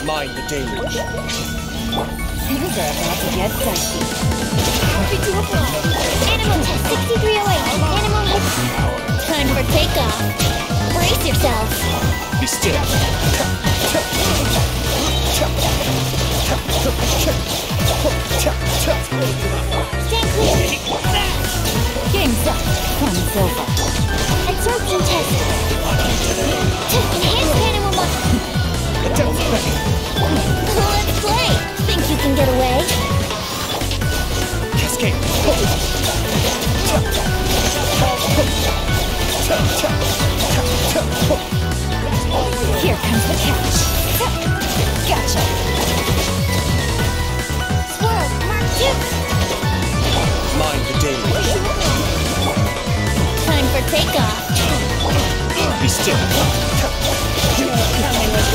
Mind the deluge. Things are about to get dicey. Be careful. Animal test 6308. Animal time for takeoff. Brace yourself. Be still. Stand clear. Game's up. Fun's over. Absorption test. Enhanced animal muscle. Let's play. Think you can get away? Cascade. Here comes the catch. Gotcha. Swirl, Mark 2. Mind the deluge. Time for takeoff. Be still. You're coming with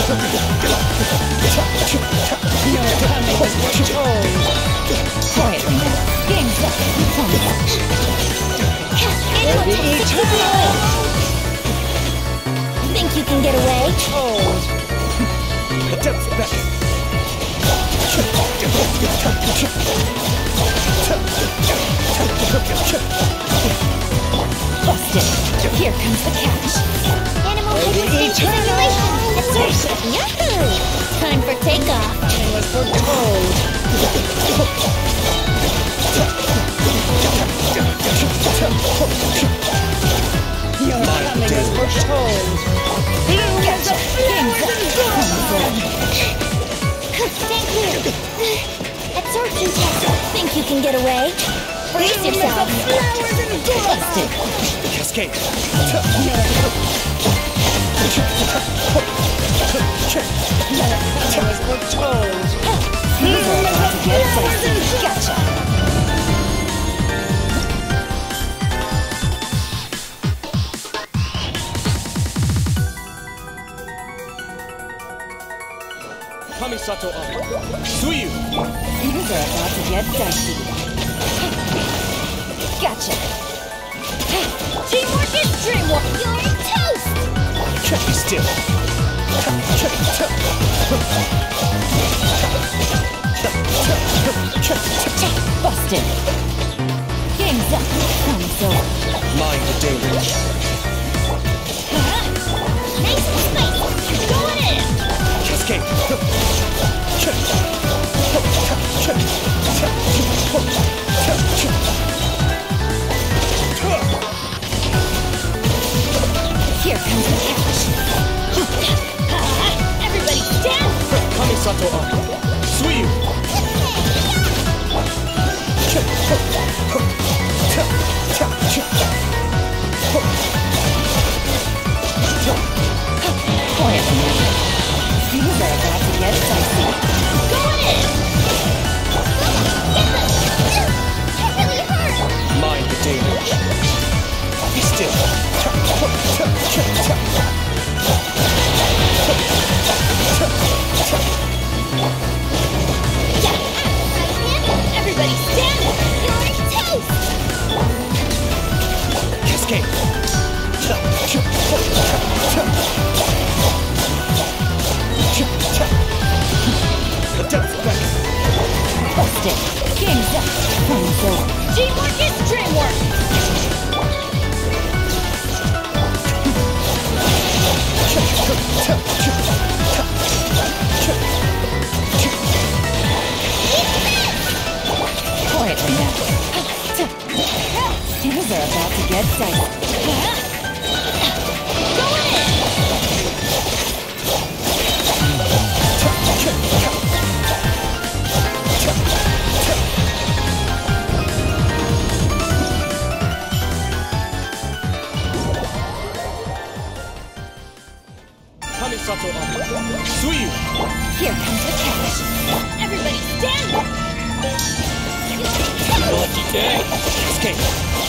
control. Quietly now. Game's up. Fun's up. Animal test 6308. Think you can get away? Attempts back. Busted. Here comes the catch. Animal simulation. Absorption. Yahoo! Time for takeoff. Unless we're told. You're coming as we're told. Gotcha. Game's up. Stay clear. Absorption test. Think you can get away? Brace yourself. Busted. Cascade. Coming as we're told. Things are about to get dicey. Gotcha. Kamisato up. Suyu. Things are about to get dicey. Gotcha. Teamwork is dreamwork. You're toast. Be still. Busted. Game's up. Fun's over. Mind the deluge. Nice and spicy. Going in. Cascade. Here comes the catch. Everybody stand. Kamisato up. Suyu. Quietly now. Things are about to get dicey. Going in. That really hurt. Mind the deluge. Be still. Everybody stand. You're toast. Cascade. Busted. Game's up. Fun's over. Teamwork is dreamwork. Quietly now. Things are about to get dicey. Going in. Kamisato up. Suyu. Here comes the catch. Everybody stand. Lucky day. Cascade.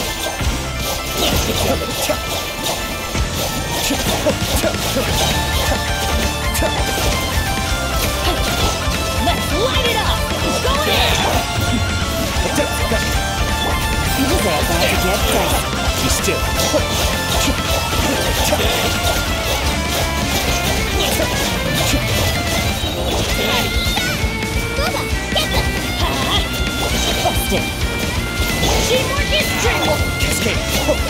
Let's light it up. Going in. Things are about to get dicey. Be still. Booba, get them! Busted. Teamwork is dreamwork. Cascade.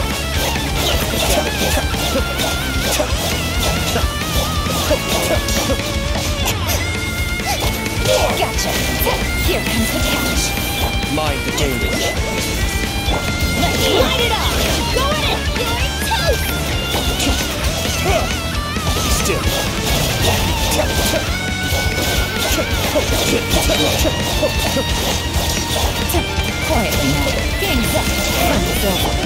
Gotcha. Here comes the catch. Mind the gaming. Let's light it up. Go in it. You're toast! Still. Quietly now. Game's up. Round is over.